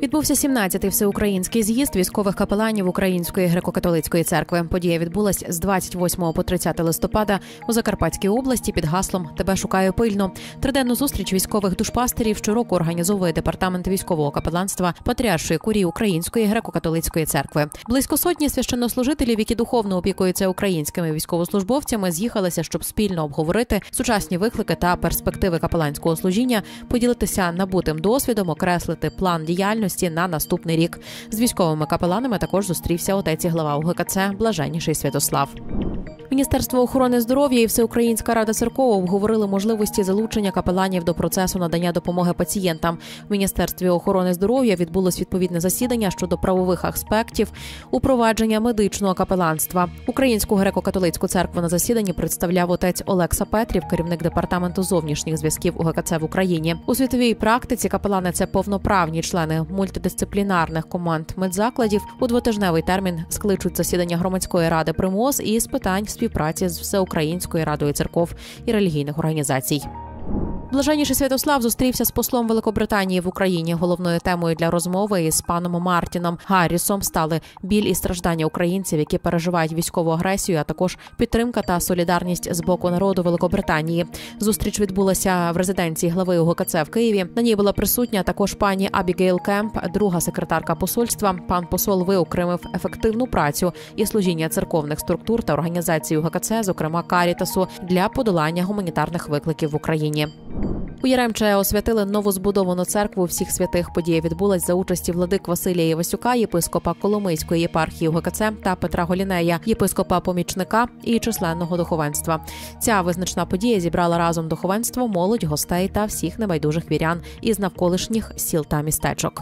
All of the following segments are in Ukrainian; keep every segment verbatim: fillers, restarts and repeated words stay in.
Відбувся сімнадцятий всеукраїнський з'їзд військових капеланів Української греко-католицької церкви. Подія відбулась з двадцять восьмого по тридцяте листопада у Закарпатській області під гаслом «Тебе шукаю пильно». Триденну зустріч військових душпастерів щороку організовує департамент військового капеланства Патріаршої курії Української греко-католицької церкви. Близько сотні священнослужителів, які духовно опікуються українськими військовослужбовцями, з'їхалися, щоб спільно обговорити сучасні виклики та перспективи капеланського служіння, поділитися набутим досвідом, окреслити план діяльності на наступний рік. З військовими капеланами також зустрівся отець і глава УГКЦ Блаженніший Святослав. Міністерство охорони здоров'я і Всеукраїнська рада церков обговорили можливості залучення капеланів до процесу надання допомоги пацієнтам. В Міністерстві охорони здоров'я відбулось відповідне засідання щодо правових аспектів упровадження медичного капеланства. Українську греко-католицьку церкву на засіданні представляв отець Олекса Петрів, керівник департаменту зовнішніх зв'язків УГКЦ в Україні. У світовій практиці капелани – це повноправні члени мультидисциплінарних команд медзакладів. У двотижневий термін скличуть засідання громадської ради при МОЗ і з питань співпраці з Всеукраїнською радою церков і релігійних організацій. Блаженніший Святослав зустрівся з послом Великобританії в Україні. Головною темою для розмови із паном Мартіном Гаррісом стали біль і страждання українців, які переживають військову агресію, а також підтримка та солідарність з боку народу Великобританії. Зустріч відбулася в резиденції глави УГКЦ в Києві. На ній була присутня також пані Абігейл Кемп, друга секретарка посольства. Пан посол виокремив ефективну працю і служіння церковних структур та організацій УГКЦ, зокрема Карітасу, для подолання гуманітарних викликів в Україні. У Яремче освятили новозбудовану церкву всіх святих. Подія відбулась за участі владик Василія Івасюка, єпископа Коломийської єпархії УГКЦ та Петра Голінея, єпископа-помічника і численного духовенства. Ця визначна подія зібрала разом духовенство, молодь, гостей та всіх небайдужих вірян із навколишніх сіл та містечок.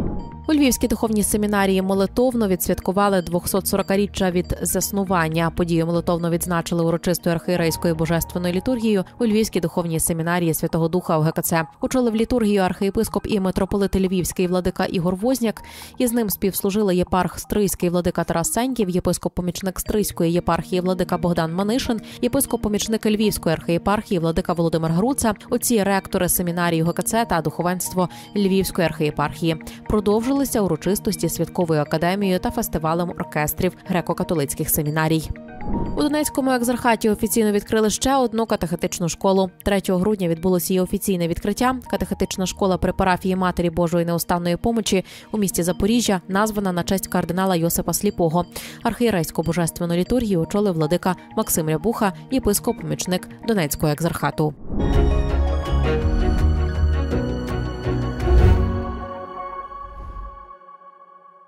У Львівській духовній семінарії молитовно відсвяткували двохсотсорокаріччя від заснування. Подію молитовно відзначили урочистою архієрейською божественною літургією у Львівській духовній семінарії Святого Духа УГКЦ. Очолив літургію архієпископ і митрополит Львівський владика Ігор Возняк. Із ним співслужили єпарх Стрийський владика Тарас Сеньків, єпископ-помічник Стрийської єпархії владика Богдан Манишин, єпископ-помічник Львівської архієпархії владика Володимир Груца, отці ректори семінарії УГКЦ та духовенство Львівської архієпархії. Продовжили урочистості святковою академією та фестивалем оркестрів греко-католицьких семінарій. У Донецькому екзархаті офіційно відкрили ще одну катехетичну школу. третього грудня відбулося її офіційне відкриття. Катехетична школа при парафії Матері Божої неустанної помочі у місті Запоріжжя названа на честь кардинала Йосипа Сліпого. Архієрейську божественну літургію очолив владика Максим Рябуха, єпископ-помічник Донецького екзархату.